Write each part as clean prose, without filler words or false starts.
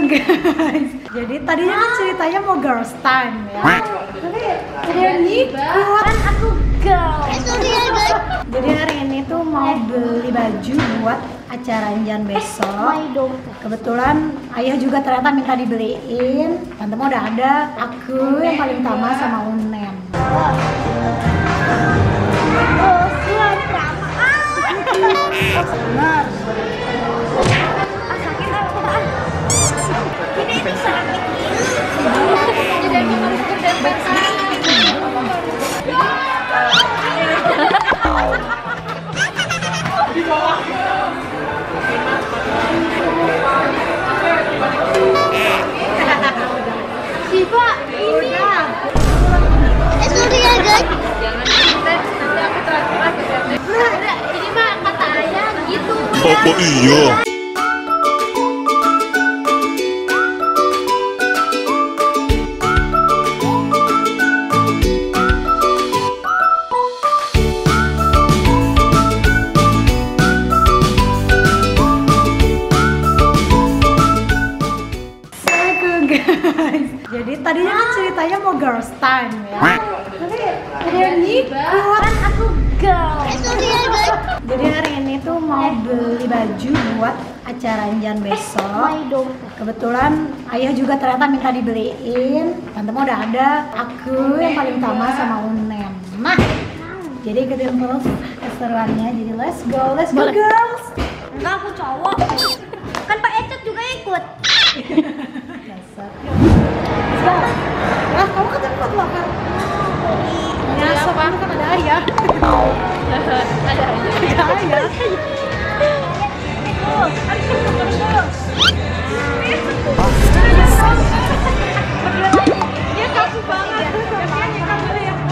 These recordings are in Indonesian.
guys, jadi tadinya kan ceritanya mau girls time ya, tapi ada yang ngikut. Kan aku girl. Jadi hari ini tuh mau beli baju buat acara Injan besok. Kebetulan ayah juga ternyata minta dibeliin. Tante mau udah ada, aku yang paling utama sama Unem. Benar. Siva, ini. Sorry ya guys. Jangan nanti aku terakhir. Ini mah kata ayah gitu. Oh iya. Guys, jadi tadinya kan ceritanya mau girls time ya, tapi ada yang ngikut. Kan aku girl. Jadi hari ini tuh mau beli baju buat acara Injan besok. Kebetulan ayah juga ternyata minta dibeliin. Tante mau udah ada, aku yang paling utama sama Unem. Nah, jadi ikutin terus keseruannya. Jadi let's go girls. Enggak, aku cowok. Kan Pak Ecet juga ikut. Nah, kamu kan tempat makan. Ya, apa? Kan ada ayah. Ada ayah. Dia kaku banget. Kasihan ya kamu ya.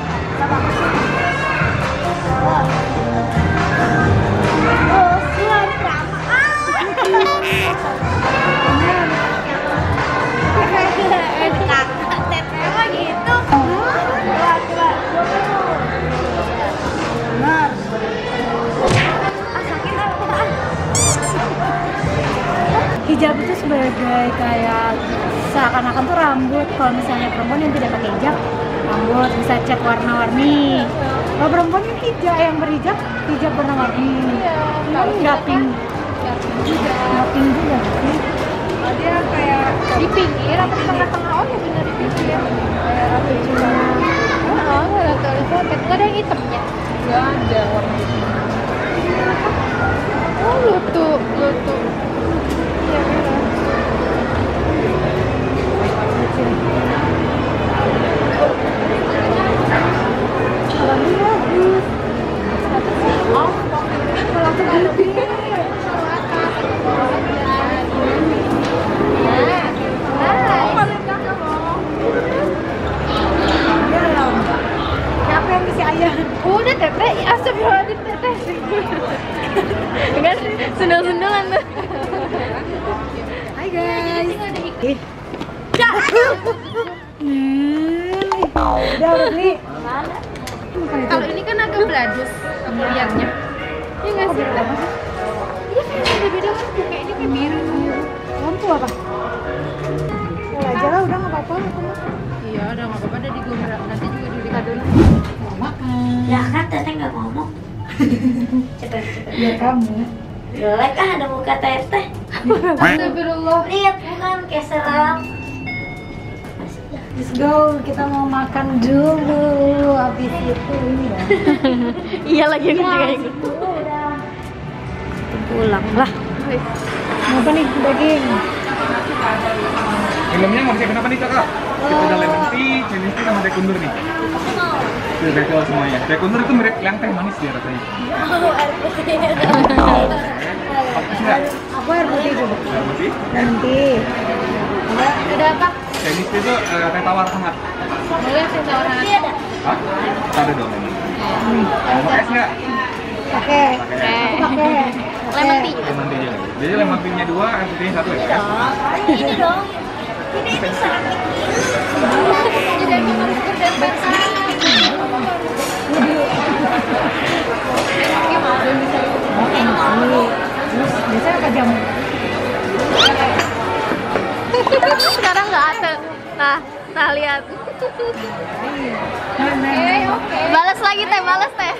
Hijab itu sebagai kayak seakan-akan tuh rambut. Kalau misalnya perempuan yang tidak pakai hijab, rambut bisa cat warna-warni. Kalau perempuan yang yang berhijab, hijab warna-warni. Nggak pink juga. Dia kayak di pinggir atau di tengah-tengah? Oh ya benar di pinggir. Kayak rambut cuma. Oh, ada tulisan. Nggak ada yang hitamnya. Nggak ada warna hitam. Oh, lutut. Iya benar. Oh, kalau aku lebih. Siapa yang ngisi ayah? Udah teteh, astagfirullahaladzim teteh. Kan sundel-sundelan tuh. Hai guys. Udah beli. Kalau ini kan agak beladus lihatnya. Iya nggak sih? Iya kayaknya beda-beda kan. Kayak ini kayak biru. Lampu apa? Mau aja lah, udah nggak apa-apa. Iya, udah nggak apa-apa. Udah digombrang. Nanti juga dilihat dulu. Mau makan. Ya kan teteh nggak ngomong. Cepet. Ya kamu. Jelek kan ada muka teteh. Astagfirullah. Lihat bukan kayak seram. Let's go, kita mau makan dulu. Habis itu ya. Iya lagi aku juga ikut. Udah. Pulang lah. Apa nih daging? Filmnya mau disiapin apa nih kakak? Kita udah lemon tea, Chinese tea sama teh kundur nih. Udah betul semuanya. Teh kundur itu mirip yang teh manis dia rasanya. Enggak? Aku air putih juga. Air putih? Lemon tea. Ada apa? Chinese tea itu teh tawar hangat. Boleh sih tawaran. Hah? Ada dong. Mau pakai es nggak? Pakai. Pakai. Lemon tea juga. Lemon tea aja. Jadi lemon tea-nya 2, air putihnya 1 ya? Ini dong. Ini itu sakit. Jadi aku mau ukur dan basah. Terus biasanya pakai jamu. Nah lihat. Oke. Balas lagi teh, balas teh.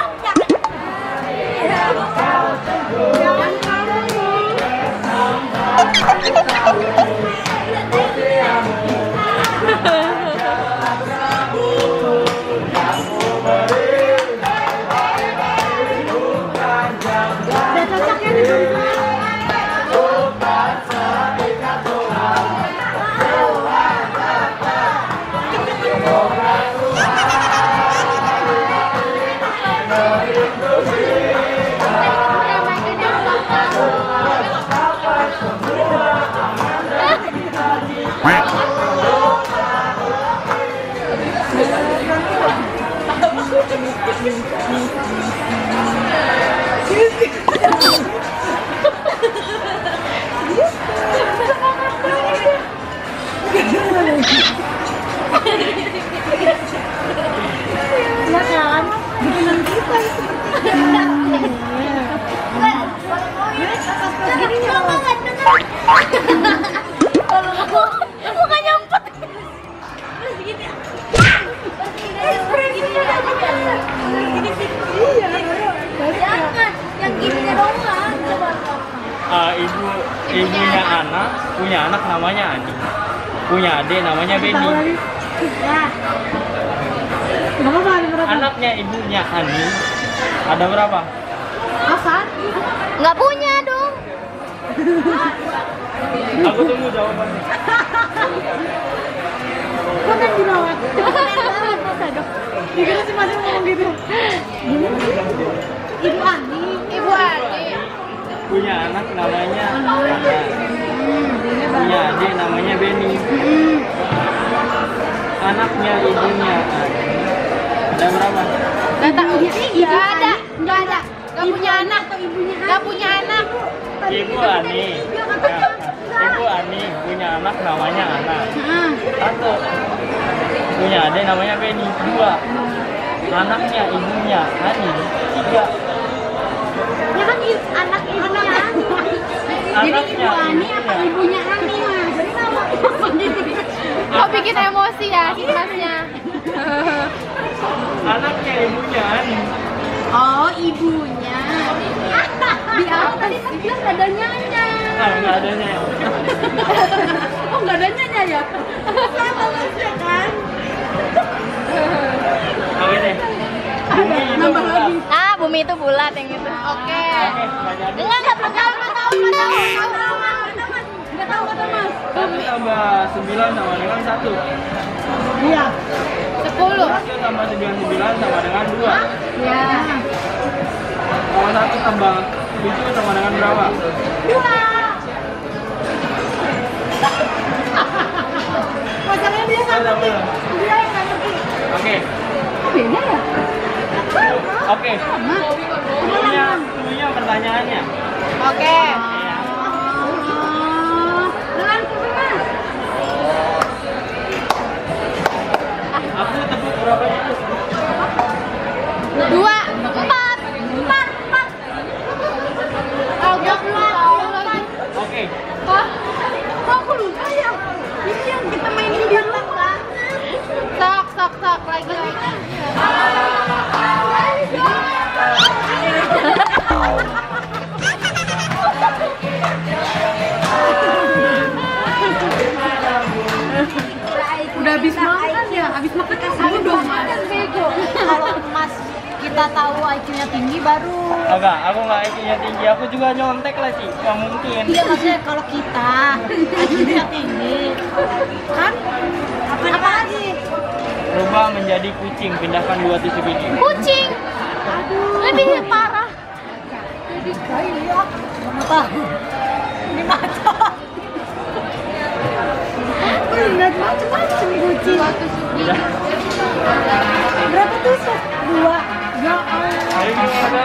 Ya kan, bikinan kita itu. Muka nyempet. Jangan, yang gini doang. Ibunya anak punya anak namanya Ani, punya adik namanya Beni. Anaknya ibunya Ani ada berapa? Apa? Nggak punya dong. Aku tunggu jawabannya. Kok kan dirawat? Dikira sih masih ngomong gitu. Ibu Ani. Ibu Ani. Punya anak namanya Ana, punya adik namanya Beni. Anaknya ibunya Ani ada berapa? Nggak tahu. Nggak ada. Nggak punya anak. Nggak punya anak. Ibu Ani. Ibu Ani punya anak namanya Ana. Satu. Punya adik namanya Beni. Dua. Anaknya ibunya Ani. Tiga. Ya kan anak ibunya Ani. Jadi ibu Ani apa ibunya Ani mas? Jadi nama Kok bikin emosi ya si masnya? Anaknya ibunya Ani. Oh ibunya. Di awal tadi kan bilang nggak ada nyanya. Nggak ada nyanya. Oh nggak ada nyanya ya? Sama ya kan? Oke deh. Bumi itu Nambah bulat. lagi. Ah, bumi itu bulat yang itu. Oke. Nggak tahu. Nggak tahu kata mas. 1 tambah 9 sama dengan 1. Iya. 10. 1 tambah 9 sama dengan 2. Iya. Kalau 1 tambah 7 sama dengan berapa? 2. Masalahnya dia nggak ngerti. Dia yang nggak ngerti. Oke. Beda ya? Oke. Punya pertanyaannya. Oke. Dengan mas. Aku tepuk berapa itu? 2, 4. Agak lagi. Oke. Hah? Kok aku lupa ya? Ini yang kita mainin di rumah. Sok lagi. Udah habis makan ya? Habis makan kan udah makan bego. Kalau emas kita tahu IQ-nya tinggi baru. Enggak, aku nggak IQ-nya tinggi. Aku juga nyontek lah sih. Nggak mungkin. Iya maksudnya kalau kita IQ-nya tinggi kan apa lagi? Rubah menjadi kucing, pindahkan 2 tisu biji. Kucing. Lebih parah. Jadi kayak mata ini mata. Lihat macam-macam kucing. Udah. Berapa tusuk? 2. Ya Allah. Ayo kita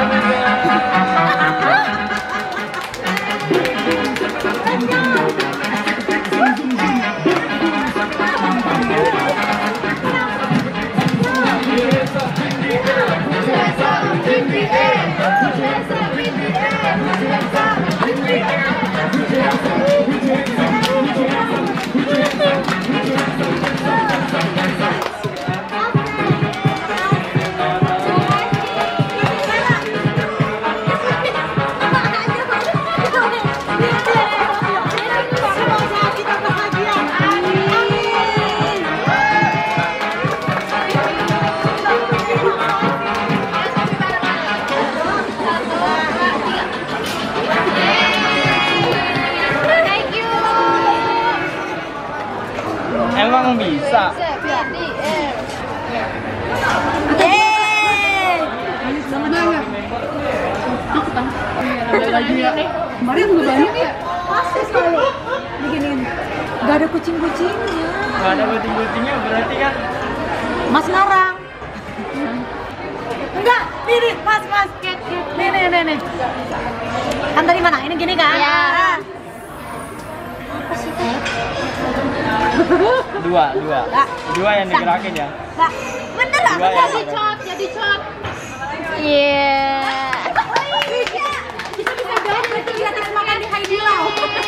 Yes, kamu bisa. Kemarin juga banyak ya. Pasti sekali. Beginiin. Gak ada kucing-kucingnya. Gak ada kucing-kucingnya berarti kan Mas ngarang. Enggak, ini Mas. Nih. Kan dari mana? Ini gini kan? Iya. Dua yang digerakin ya. Bener lah. Dua yang Jadi cot. Iya. Kita bisa jawab berarti gratis makan di Haidilau.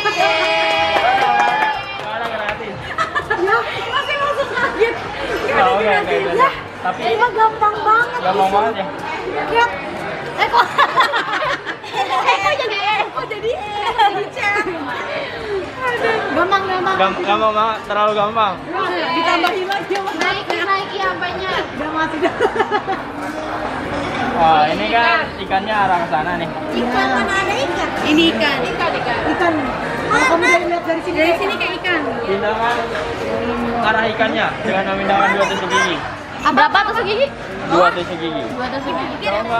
Mana gratis? Ya, masih masuk kaget. Oh, oke. Ya, Tapi ini mah gampang banget. gampang banget ya. Lihat. Kok jadi gampang. Gampang banget, terlalu gampang. Ditambahin lagi Mas. Naiki apanya? Udah masih dah. Wah, ini kan ikannya arah ke sana nih. Ikan mana ada ikan? Ini ikan. Ikan. Kalau kamu dari lihat dari sini. Dari sini kayak ikan. Pindahkan arah ikannya dengan memindahkan 2 tusuk gigi. Berapa tusuk gigi? 2 tusuk gigi. 2 tusuk gigi. Coba.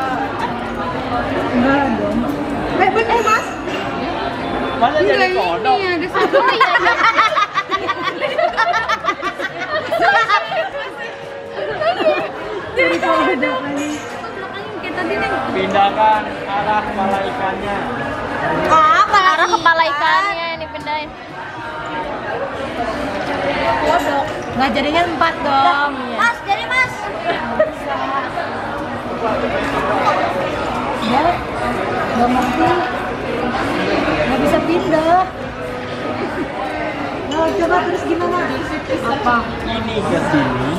Enggak dong. Bener Mas. Masa jadi kodok? Ada satu. Jadi kalau ada kali. Pindahkan arah kepala ikannya. Arah kepala ikannya ini pindahin. Nggak jadinya 4 dong. Mas, jadi Mas. Ya, nggak ngerti. Nggak bisa pindah. Nah, coba terus gimana? Apa? Ini ke sini.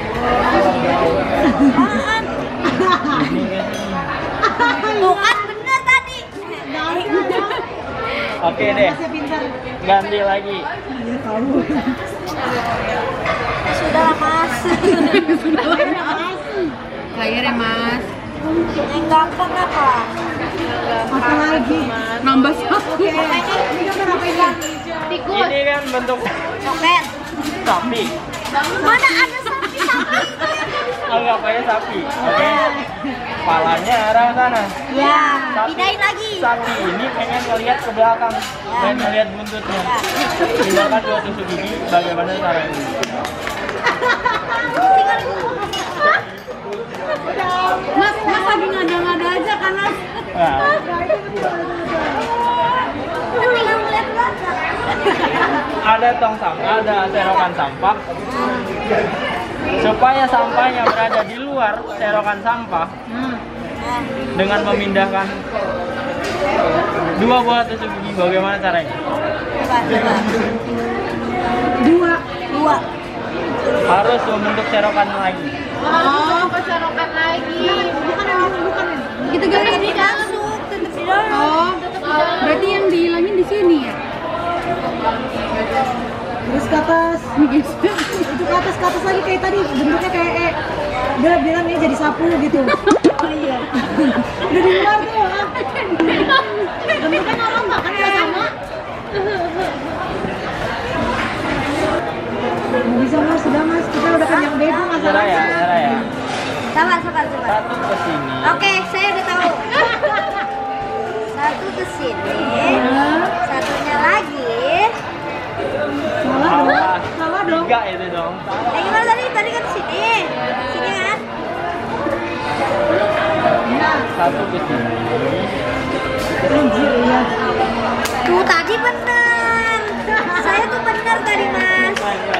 Ini ke sini. Tuh kan bener tadi. Oke deh, Masih pintar. ganti lagi. Ya tahu. Sudah lah Mas. Layar ya Mas. Yang gampang apa? Apa lagi? Nambah satu. Oke. Ini gambar apa ini? Tikus. Ini kan bentuk Coklat. sapi. Mana ada sapi? Anggap aja sapi, oke? Kepalanya arah sana. Ya, pindahin lagi. Sapi ini pengen ngeliat ke belakang, pengen ngeliat buntutnya. Pindahkan 2 tusuk gigi, bagaimana caranya? Mas lagi ngada-ngada aja kan Mas? Nah, Tinggal melihat belakang. ada tong sampah, ada serokan sampah. Supaya sampahnya berada di luar serokan sampah, dengan memindahkan 2 buah tusuk gigi, bagaimana caranya? Coba. 2. Harus membentuk serokan lagi. Oh, keserokan lagi. Bukan ini. Gitu guys, ini kan. Masuk, tetep di dalam. Oh, berarti yang dihilangin di sini ya? Terus ke atas. Itu ke atas lagi kayak tadi. Bentuknya kayak udah bilang ini jadi sapu gitu. Oh iya. Udah di luar tuh. Bentuknya normal kan nggak sama. Nggak bisa Mas, sudah Mas. Kita udah kenyang bego Nyerah masalahnya. ya. Sabar. Satu ke sini. Oke, saya udah tahu. Satu ke sini. Satunya lagi. Salah dong. 3 itu dong. Gimana tadi? Tadi kan sini. Sini kan? Satu ke sini. Anjir ya. Tuh tadi bener. Saya tuh bener tadi Mas.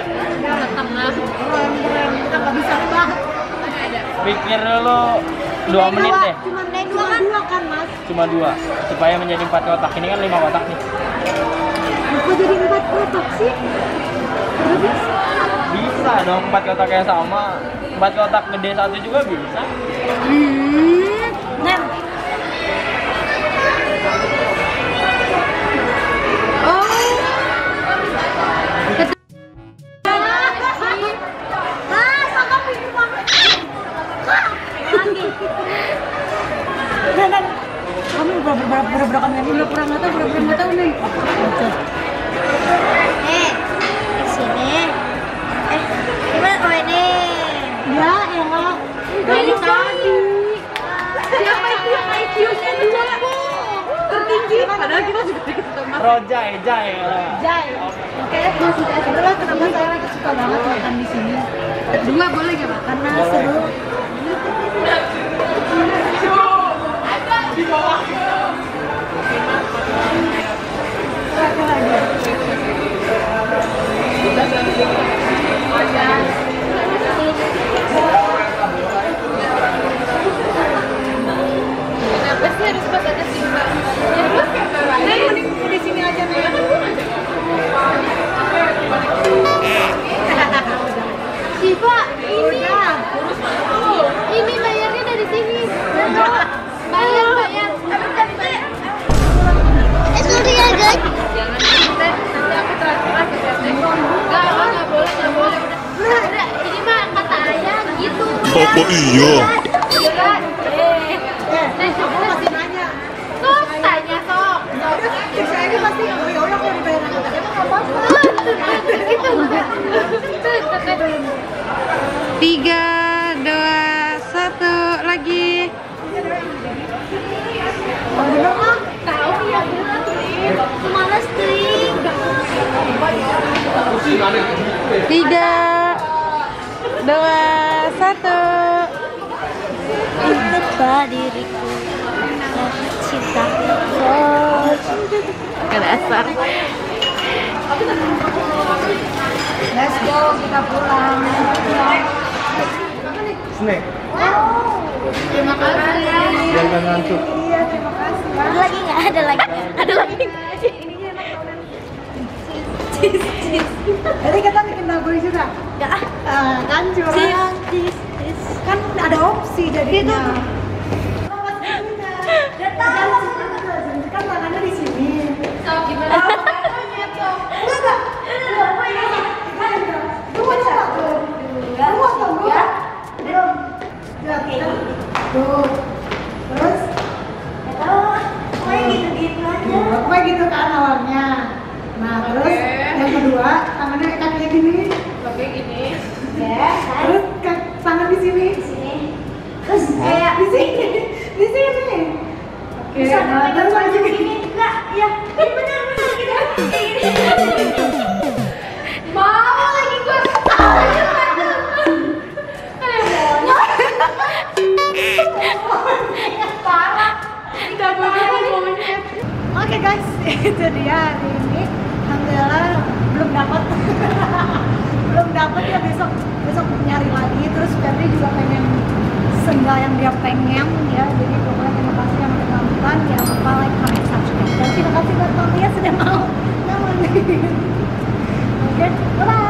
Kita nggak bisa tebak. Pikir dulu 2 menit deh. Cuma Naik dua kan? 2 kan Mas? Cuma 2 supaya menjadi 4 kotak. Ini kan 5 kotak nih. Kok jadi 4 kotak sih? Nggak bisa. Bisa dong 4 kotak yang sama. 4 kotak gede satu juga bisa. Nem. Dan kamu berapa kali udah pernah nggak tahu nih. Nih, di sini. Jai. Jai. Oke, itulah kenapa saya suka banget makan di sini. Dua boleh gak, Pak? Karena seru. Apa lagi? Kenapa sih harus pas ada Siva? Ya terus, Mending di sini aja nih. Siva, ini bayarnya dari sini. Bayar. Sorry ya guys. Jangan teh, nanti aku transfer ke teh. Nggak boleh. Udah, ini mah kata ayah gitu. Apa iya? Iya. Aku masih nanya. Sok, tanya sok. Saya ini pasti ya udah kalau dibayar aja emang nggak apa-apa. Gitu. 3, 2, 1 lagi. Oh bener mah. Tahu ya bener. Males trik. 3, 2, 1. Betapa diriku cinta. Dasar. Let's go, kita pulang. Snack. Terima kasih. Jangan ngantuk. Iya, terima kasih. Ada lagi nggak? Ada lagi. Ada lagi. Jadi kita bikin lagu juga. Nggak. Kan cuma kan ada opsi jadinya. Kan tangannya di sini. Sok gimana? Tuh. Terus pokoknya gitu kan awalnya. Nah terus yang kedua tangannya kakinya gini. Oke gini. Terus tangan di sini. Terus kayak di sini. Di sini. Oke. Nah terus lagi gini. Enggak, ya. Bener gitu. Mau lagi gua. Oke guys, itu dia hari ini. Alhamdulillah belum dapat ya, besok nyari lagi. Terus Febri juga pengen seenggak yang dia pengen ya. Jadi pokoknya terima kasih yang udah nonton. Jangan lupa like, comment, subscribe. Dan terima kasih buat kalian sudah mau nonton. Oke, bye.